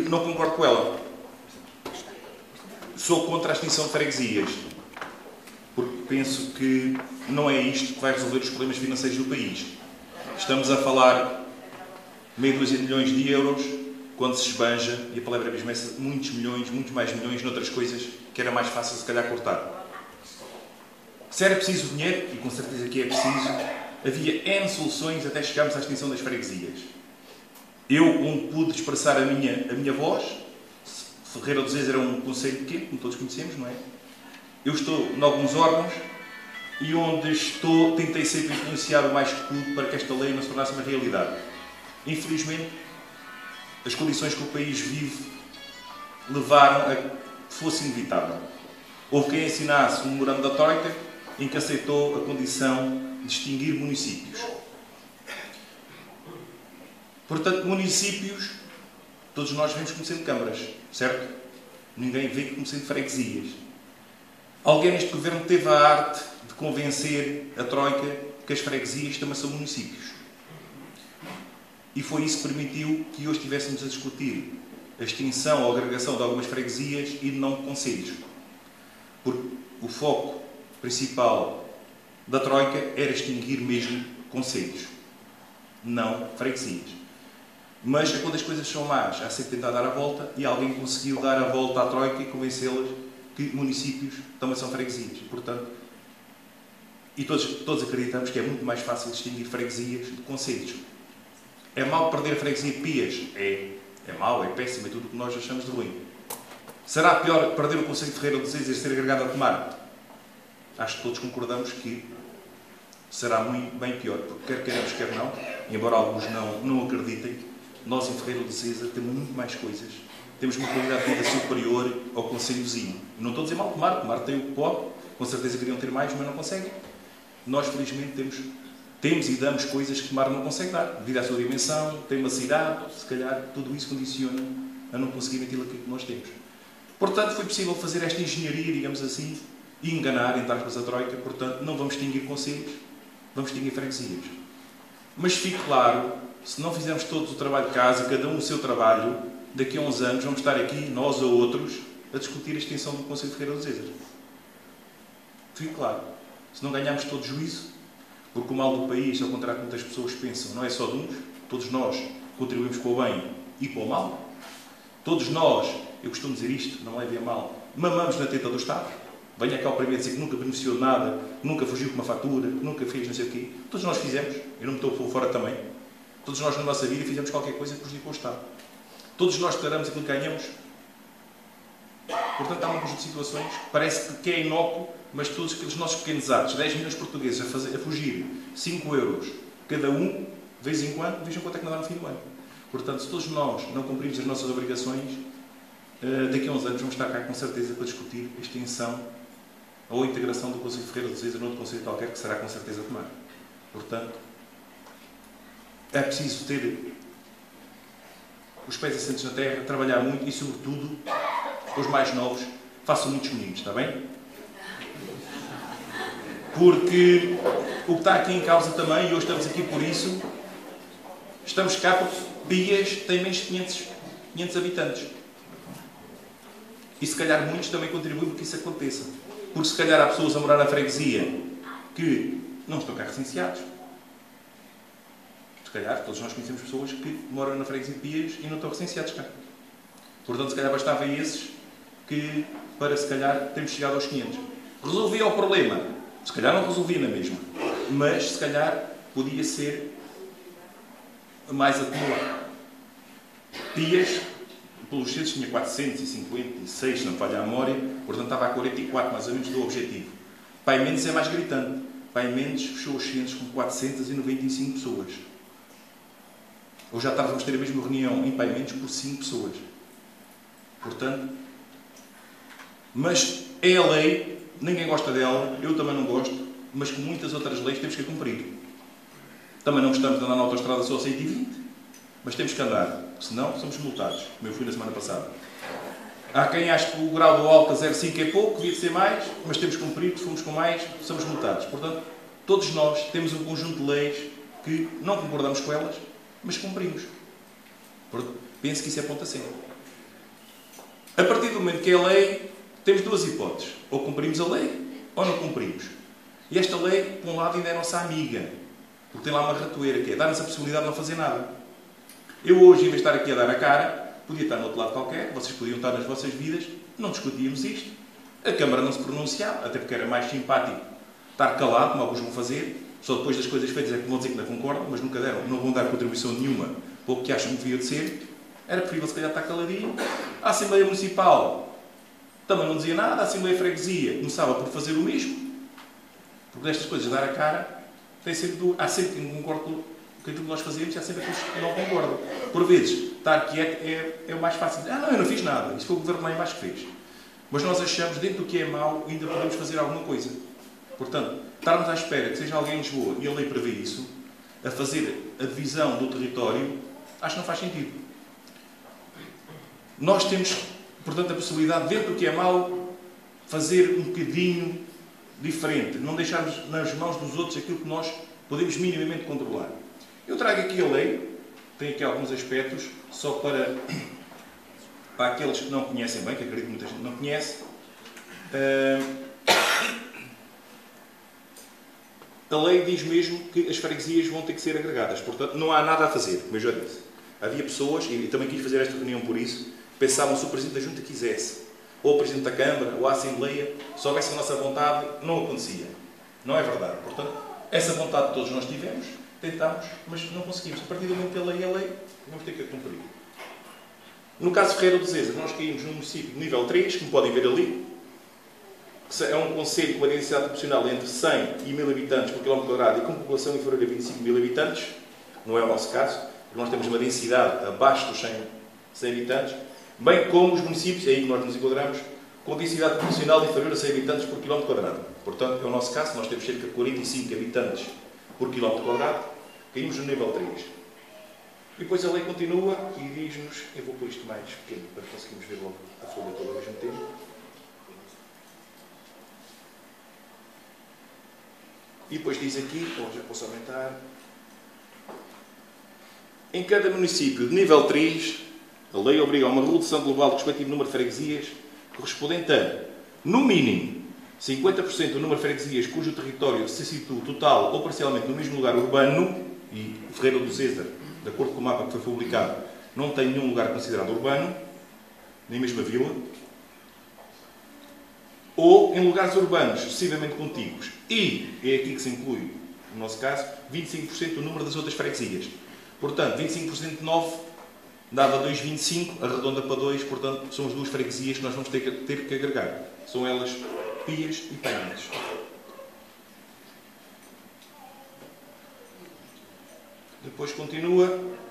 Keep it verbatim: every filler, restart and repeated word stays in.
não concordo com ela. Sou contra a extinção de freguesias, porque penso que não é isto que vai resolver os problemas financeiros do país. Estamos a falar meia dúzia de milhões de euros, quando se esbanja, e a palavra mesmo é muitos milhões, muitos mais milhões, noutras coisas que era mais fácil se calhar cortar. Se era preciso dinheiro, e com certeza que é preciso, havia N soluções até chegarmos à extinção das freguesias. Eu, onde pude expressar a minha, a minha voz, Ferreira do Zezer era um concelho pequeno, como todos conhecemos, não é? Eu estou em alguns órgãos e onde estou, tentei sempre influenciar o mais que pude para que esta lei não se tornasse uma realidade. Infelizmente, as condições que o país vive levaram a que fosse inevitável. Houve quem assinasse um memorando da Troika em que aceitou a condição de extinguir municípios. Portanto, municípios, todos nós vemos como sendo câmaras, certo? Ninguém vê como sendo freguesias. Alguém neste governo teve a arte de convencer a Troika que as freguesias também são municípios. E foi isso que permitiu que hoje estivéssemos a discutir a extinção ou agregação de algumas freguesias e não de concelhos. Porque o foco principal da Troika era extinguir mesmo concelhos, não freguesias. Mas quando as coisas são más, há sempre tentar dar a volta e alguém conseguiu dar a volta à Troika e convencê-las que municípios também são freguesias. Portanto, e todos, todos acreditamos que é muito mais fácil distinguir freguesias de concelhos. É mau perder a freguesia de Pias? É. É mau, é péssimo, é tudo o que nós achamos de ruim. Será pior perder o concelho de Ferreira do Zezer e ser agregado a Tomar? Acho que todos concordamos que será muito bem pior, porque quer queiramos, quer não, embora alguns não, não acreditem, nós em Ferreira do Zezer temos muito mais coisas. Temos uma qualidade de vida superior ao concelho vizinho. Não estou a dizer mal Tomar, Tomar tem o que pode, com certeza queriam ter mais, mas não conseguem. Nós, felizmente, temos, temos e damos coisas que Tomar não consegue dar, devido à sua dimensão, tem uma cidade, se calhar tudo isso condiciona a não conseguir aquilo que nós temos. Portanto, foi possível fazer esta engenharia, digamos assim, e enganar, entre aspas, a Troika. Portanto, não vamos extinguir concelhos, vamos extinguir freguesias. Mas fique claro, se não fizermos todos o trabalho de casa, cada um o seu trabalho, daqui a uns anos vamos estar aqui, nós ou outros, a discutir a extinção do Concelho de Ferreira do Zezer. Fique claro. Se não ganharmos todo juízo, porque o mal do país, ao contrário de muitas pessoas pensam, não é só de uns, todos nós contribuímos para o bem e para o mal. Todos nós, eu costumo dizer isto, não levem a mal, mamamos na teta do Estado. Venha cá o primeiro dizer que nunca beneficiou de nada, nunca fugiu com uma fatura, nunca fez não sei o quê. Todos nós fizemos, eu não me estou a pôr fora também. Todos nós na nossa vida fizemos qualquer coisa que prejudicou o Estado. Todos nós declaramos aquilo que ganhamos. Portanto, há um conjunto de situações que parece que é inócuo, mas todos aqueles nossos pequenos atos, dez milhões de portugueses a, fazer, a fugir cinco euros cada um, de vez em quando, vejam quanto é que não dá no fim do ano. Portanto, se todos nós não cumprimos as nossas obrigações, daqui a uns anos vamos estar cá com certeza para discutir a extinção ou a integração do Concelho de Ferreira do Zezer noutro concelho qualquer, que será com certeza Tomar. Portanto, é preciso ter os pés assentes na terra, trabalhar muito e, sobretudo, os mais novos, façam muitos meninos, está bem? Porque o que está aqui em causa também, e hoje estamos aqui por isso, estamos cá porque Pias tem menos de quinhentos, quinhentos habitantes. E se calhar muitos também contribuem para que isso aconteça. Porque se calhar há pessoas a morar na freguesia que não estão cá recenseados. Se calhar todos nós conhecemos pessoas que moram na freguesia de Pias e não estão recenseados cá. Portanto, se calhar bastava esses que, para se calhar, termos chegado aos quinhentos. Resolvia o problema? Se calhar não resolvia na mesma. Mas, se calhar, podia ser mais acumulado. Pias, pelos censos, tinha quatrocentos e cinquenta e seis, se não me falha a memória, portanto estava a quarenta e quatro mais ou menos do objetivo. Pai Mendes é mais gritante. Pai Mendes fechou os censos com quatrocentas e noventa e cinco pessoas. Hoje já tarde vamos ter a mesma reunião em Pai Mendes por cinco pessoas. Portanto, mas é a lei, ninguém gosta dela, eu também não gosto, mas como muitas outras leis temos que a cumprir. Também não gostamos de andar na autoestrada só a cento e vinte, mas temos que andar, senão somos multados, como eu fui na semana passada. Há quem ache que o grau do álcool zero vírgula cinco é pouco, devia ser mais, mas temos que cumprir, se fomos com mais, somos multados. Portanto, todos nós temos um conjunto de leis que não concordamos com elas, mas cumprimos. Penso que isso é ponto a cem. A partir do momento que é a lei, temos duas hipóteses. Ou cumprimos a lei, ou não cumprimos. E esta lei, por um lado, ainda é nossa amiga. Porque tem lá uma ratoeira, que é dar-nos a possibilidade de não fazer nada. Eu hoje, em vez de estar aqui a dar a cara, podia estar no outro lado qualquer, vocês podiam estar nas vossas vidas, não discutíamos isto. A Câmara não se pronunciava, até porque era mais simpático estar calado, como alguns vão fazer. Só depois das coisas feitas é que vão dizer que não concordam, mas nunca deram, não vão dar contribuição nenhuma para o que acham que devia de ser. Era preferível, se calhar, estar caladinho. A Assembleia Municipal também não dizia nada, a Assembleia de Freguesia começava por fazer o mesmo. Porque destas coisas, dar a cara, tem sempre do... há sempre quem concorda com aquilo que nós fazemos e há sempre aqueles que não concordam. Por vezes, estar quieto é, é o mais fácil. Ah, não, eu não fiz nada. Isso foi o governo lá embaixo que fez. Mas nós achamos, dentro do que é mau, ainda podemos fazer alguma coisa. Portanto, estarmos à espera que seja alguém em Lisboa, e a lei prevê isso, a fazer a divisão do território, acho que não faz sentido. Nós temos, portanto, a possibilidade, dentro do que é mau, fazer um bocadinho diferente. Não deixarmos nas mãos dos outros aquilo que nós podemos minimamente controlar. Eu trago aqui a lei, tem aqui alguns aspectos, só para, para aqueles que não conhecem bem, que acredito que muita gente não conhece. Uh, a lei diz mesmo que as freguesias vão ter que ser agregadas, portanto não há nada a fazer, como eu já disse. Havia pessoas, e também quis fazer esta reunião por isso, pensavam se o Presidente da Junta quisesse, ou o Presidente da Câmara, ou a Assembleia, se houvesse a nossa vontade, não acontecia. Não é verdade. Portanto, essa vontade todos nós tivemos, tentámos, mas não conseguimos. A partir do momento que a lei é a lei, vamos ter que a cumprir. No caso de Ferreira do Zézer, nós caímos num município de nível três, como podem ver ali, que é um concelho com uma densidade populacional entre cem e mil habitantes por quilómetro quadrado e com população inferior a vinte e cinco mil habitantes. Não é o nosso caso, porque nós temos uma densidade abaixo dos cem habitantes, bem como os municípios, é aí que nós nos enquadramos, com densidade populacional inferior a cem habitantes por quilómetro quadrado. Portanto, é o nosso caso, nós temos cerca de quarenta e cinco habitantes por quilómetro quadrado, caímos no nível três. E depois a lei continua e diz-nos, eu vou pôr isto mais pequeno para conseguirmos ver logo a folha toda ao mesmo tempo. E depois diz aqui, então já posso aumentar, em cada município de nível três, a lei obriga a uma redução global do respectivo número de freguesias correspondente a, no mínimo, cinquenta por cento do número de freguesias cujo território se situa total ou parcialmente no mesmo lugar urbano, e Ferreira do Zézer, de acordo com o mapa que foi publicado, não tem nenhum lugar considerado urbano, nem mesmo a vila, ou em lugares urbanos excessivamente contíguos, e é aqui que se inclui, no nosso caso, vinte e cinco por cento do número das outras freguesias. Portanto, vinte e cinco por cento de nove dava dois vírgula vinte e cinco, arredonda para dois, portanto, são as duas freguesias que nós vamos ter que, ter que agregar. São elas Pias e Painhas. Depois continua.